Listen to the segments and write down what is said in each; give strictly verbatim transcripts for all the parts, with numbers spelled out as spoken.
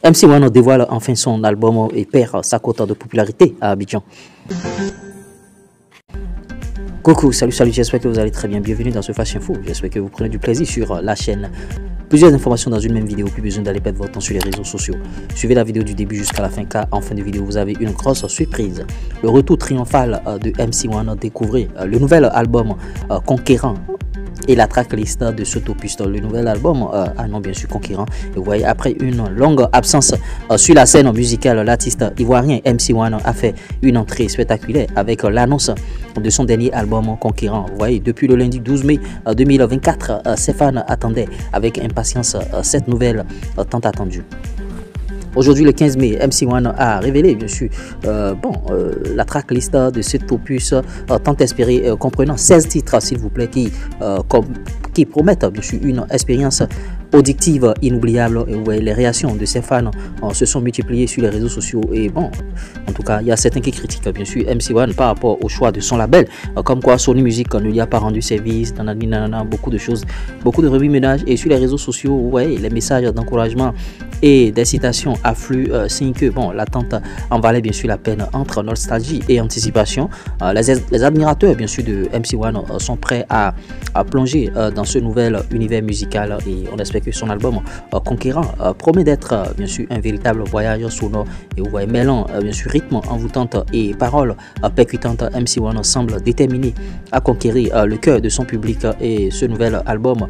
M C One dévoile enfin son album et perd sa quota de popularité à Abidjan. Coucou, salut, salut, j'espère que vous allez très bien. Bienvenue dans ce Flash Info. J'espère que vous prenez du plaisir sur la chaîne. Plusieurs informations dans une même vidéo, plus besoin d'aller perdre votre temps sur les réseaux sociaux. Suivez la vidéo du début jusqu'à la fin car en fin de vidéo vous avez une grosse surprise. Le retour triomphal de M C One, découvrez le nouvel album Conquérant et la tracklist de cet opus. Le nouvel album, euh, ah non bien sûr Conquérant. Et vous voyez, après une longue absence euh, sur la scène musicale, l'artiste ivoirien M C One a fait une entrée spectaculaire avec euh, l'annonce de son dernier album Conquérant. Vous voyez, depuis le lundi douze mai euh, deux mille vingt-quatre, euh, ses fans attendaient avec impatience euh, cette nouvelle euh, tant attendue. Aujourd'hui, le quinze mai, M C One a révélé, bien sûr, euh, bon, euh, la tracklist de cet opus euh, tant espéré, euh, comprenant seize titres, s'il vous plaît, qui, euh, comme, qui promettent, bien sûr, une expérience auditive inoubliable. Et ouais, les réactions de ses fans euh, se sont multipliées sur les réseaux sociaux. Et bon, en tout cas, il y a certains qui critiquent, bien sûr, M C One par rapport au choix de son label, euh, comme quoi Sony Music ne lui a pas rendu service, nanani, nanana, beaucoup de choses, beaucoup de remue-ménage. Et sur les réseaux sociaux, ouais, les messages d'encouragement et des citations affluent, euh, signe que bon, l'attente en valait bien sûr la peine. Entre nostalgie et anticipation, euh, les, les admirateurs bien sûr de M C One euh, sont prêts à, à plonger euh, dans ce nouvel univers musical et on espère que son album euh, Conquérant euh, promet d'être euh, bien sûr un véritable voyage sonore. Et vous voyez, mêlant euh, bien sûr rythme envoûtante et paroles euh, percutantes, M C One semble déterminé à conquérir euh, le cœur de son public et ce nouvel album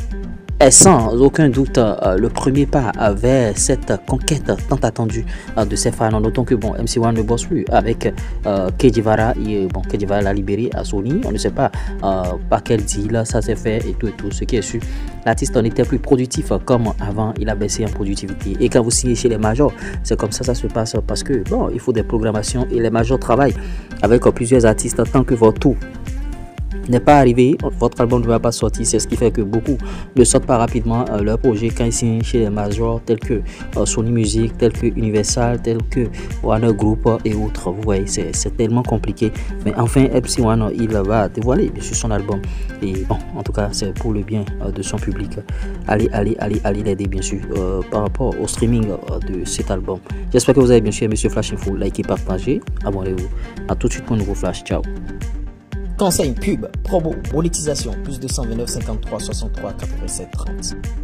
est sans aucun doute euh, le premier pas euh, vers cette conquête tant attendue euh, de ses fans. Notons que bon, M C One ne bosse plus avec euh, Kedivara et bon, Kedivara l'a libéré à Sony. On ne sait pas euh, par quel deal ça s'est fait et tout et tout. Ce qui est sûr, l'artiste n'était plus productif comme avant. Il a baissé en productivité. Et quand vous signez chez les majors, c'est comme ça ça se passe parce que bon, il faut des programmations et les majors travaillent avec euh, plusieurs artistes tant que votre tour n'est pas arrivé, votre album ne va pas sortir. C'est ce qui fait que beaucoup ne sortent pas rapidement euh, leur projet quand ils signent chez les majors tels que euh, Sony Music, tels que Universal, tels que Warner Group et autres. Vous voyez, c'est tellement compliqué. Mais enfin, M C One, il va dévoiler bien sûr son album. Et bon, en tout cas, c'est pour le bien euh, de son public. Allez, allez, allez, allez l'aider bien sûr euh, par rapport au streaming euh, de cet album. J'espère que vous avez bien sûr aimé ce Flash Info. Likez, partagez, abonnez-vous. À tout de suite pour un nouveau Flash. Ciao. Conseil, pub, promo, monétisation, plus deux cent vingt-neuf cinquante-trois soixante-trois quatre-vingt-sept trente.